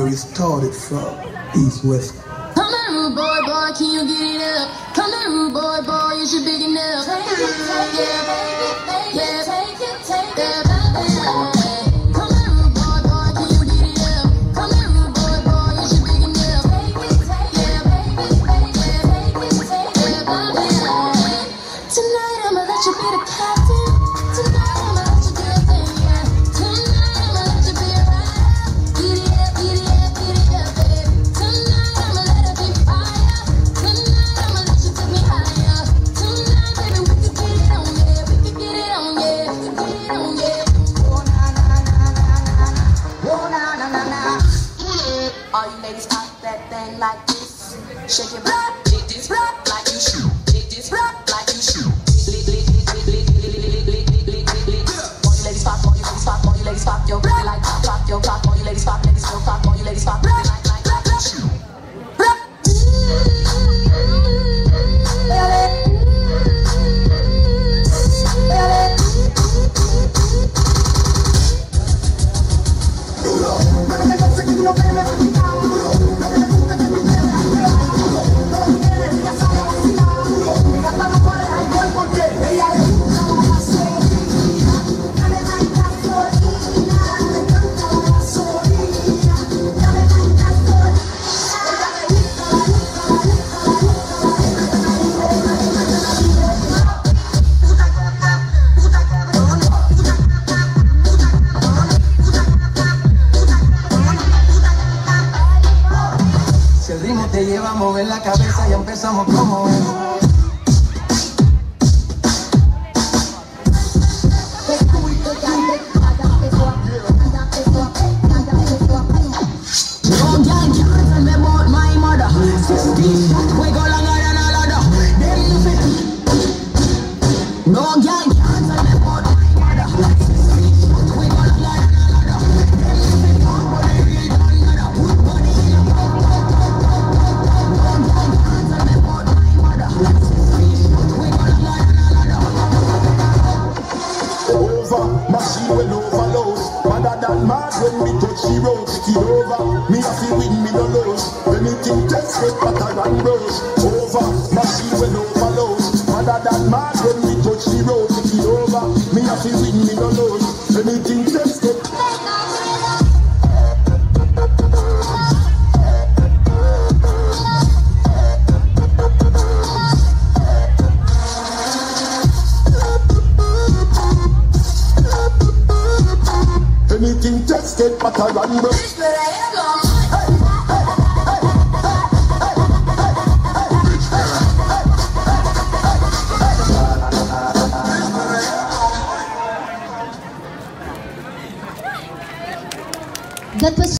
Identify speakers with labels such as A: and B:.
A: where we started from, East West.
B: Come here, rude boy, boy, can you get it up? Come here, rude boy, boy, you should big enough. Take it, take it, take it, take it, take it. Come here, rude boy, boy, can you get it up? Come here, rude boy, boy, you should big enough. Take it, take it, take it, take it. Tonight I'ma let you be the captain. Tonight I'ma let you do your thing, yeah. Tonight I'ma let you be a rider. Get it up, get it up, get it up, babe. Tonight I'ma let it be fire. Tonight I'ma let you take me higher. Tonight, baby, we can get it on, yeah. We can get it on, yeah. We can get it on, yeah. Oh na na na na na na. Oh na na na na. All you ladies pop that thing like this. Shake it back, shake this back like you shoot. Shake this back like you shoot. All you ladies pop your booty like pop your pop. All you ladies pop, ladies go pop. All you ladies pop like you shoot.
C: Si el ritmo te lleva a mover la cabeza, ya empezamos como es.
D: Machine well overload. Mother than mad when me touch the road. It over. Me have to win me no lose. Anything test get pattern and brush. Over. Machine well overload. Mother than mad when me touch the road. It over. Me have to win me no lose. Anything test get. Anything just get better and bro.
B: That was